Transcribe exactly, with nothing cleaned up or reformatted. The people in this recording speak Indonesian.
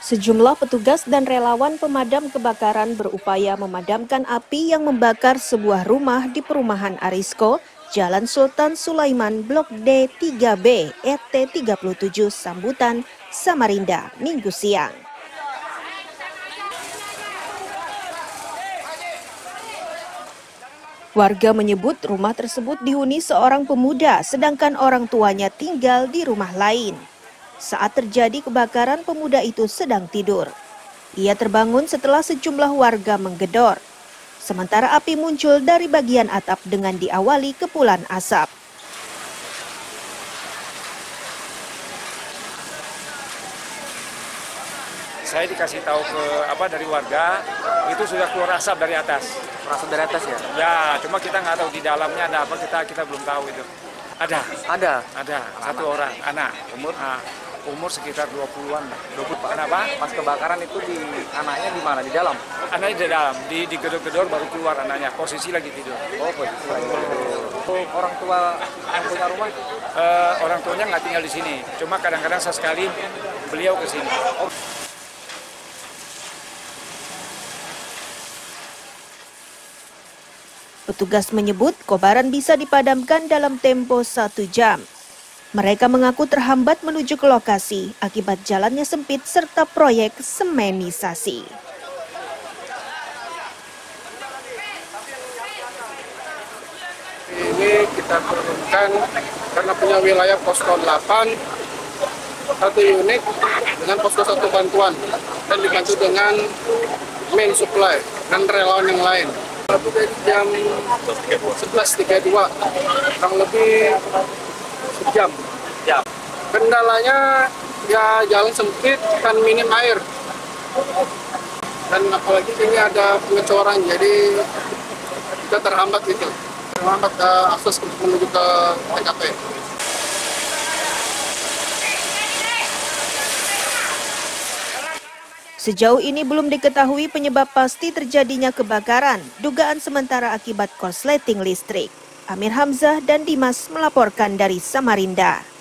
Sejumlah petugas dan relawan pemadam kebakaran berupaya memadamkan api yang membakar sebuah rumah di perumahan Arisko, Jalan Sultan Sulaiman, Blok D tiga B, R T tiga puluh tujuh, Sambutan, Samarinda, Minggu siang. Warga menyebut rumah tersebut dihuni seorang pemuda, sedangkan orang tuanya tinggal di rumah lain. Saat terjadi kebakaran, pemuda itu sedang tidur. Ia terbangun setelah sejumlah warga menggedor. Sementara api muncul dari bagian atap dengan diawali kepulan asap. Saya dikasih tahu ke apa dari warga, itu sudah keluar asap dari atas. Asap dari atas ya? Ya, cuma kita nggak tahu di dalamnya ada apa, kita kita belum tahu itu. Ada. Ada? Ada, satu anak. orang, anak. Umur? Nah, umur sekitar dua puluhan. dua puluh, kenapa? Pas kebakaran itu di anaknya di mana? Di dalam? Anaknya di dalam, di, di gedor-gedor baru keluar anaknya, posisi lagi tidur. Oh, posisi lagi tidur. Oh, orang tua yang punya rumah? Uh, orang tuanya nggak tinggal di sini, cuma kadang-kadang sesekali beliau ke sini. Oh. Petugas menyebut kobaran bisa dipadamkan dalam tempo satu jam. Mereka mengaku terhambat menuju ke lokasi akibat jalannya sempit serta proyek semenisasi. Ini kita turunkan karena punya wilayah posko delapan, satu unit dengan posko satu bantuan dan dibantu dengan main supply dan relawan yang lain. Lebih dari jam sebelas tiga puluh dua, kurang lebih sejam. Ya. Kendalanya ya jalan sempit dan minim air. Dan apalagi ini ada pengecoran, jadi kita terhambat gitu. Terhambat uh, akses untuk menuju ke T K P. Sejauh ini belum diketahui penyebab pasti terjadinya kebakaran, dugaan sementara akibat korsleting listrik. Amir Hamzah dan Dimas melaporkan dari Samarinda.